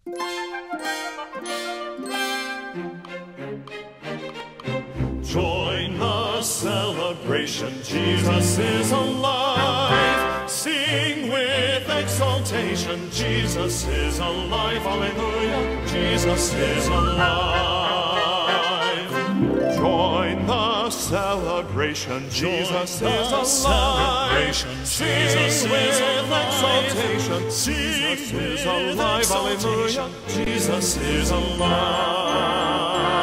Join the celebration, Jesus is alive. Sing with exultation, Jesus is alive. Hallelujah, Jesus is alive. Join the celebration, Jesus is alive. Sing with exultation, Jesus is alive. Hallelujah, Jesus is alive.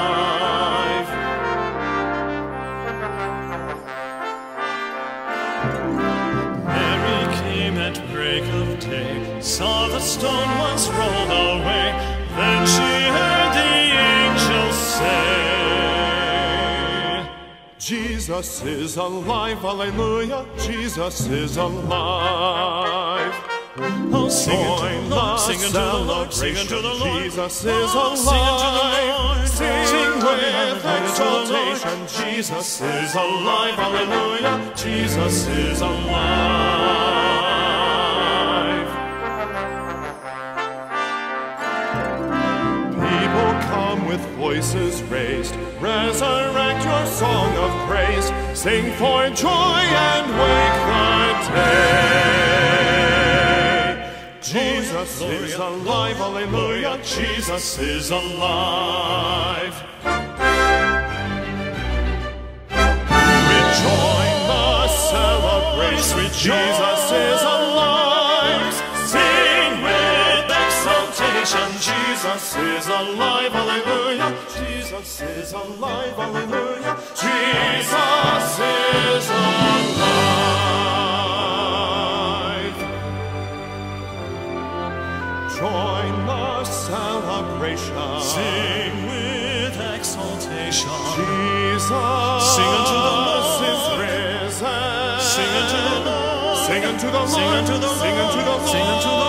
Mary came at break of day, saw the stone once rolled away. Then she heard the angel say, Jesus is alive, hallelujah, Jesus is alive. Oh, sing unto the Lord, sing unto the Lord, sing unto the Lord. Jesus is alive. Sing with exultation, Jesus is alive, hallelujah, Jesus is alive. People come with voices raised, resurrect your song of praise, sing for joy and wake the day. Jesus is alive, hallelujah, Jesus is alive. We join the celebration, Jesus is alive. Sing with exultation, Jesus is alive, hallelujah, Jesus is alive, hallelujah, Jesus is alive. Join the celebration. Sing with exultation. Jesus sing unto the Lord is risen. Sing unto the Lord. Sing unto the Lord. Sing unto the Lord. Sing unto the Lord.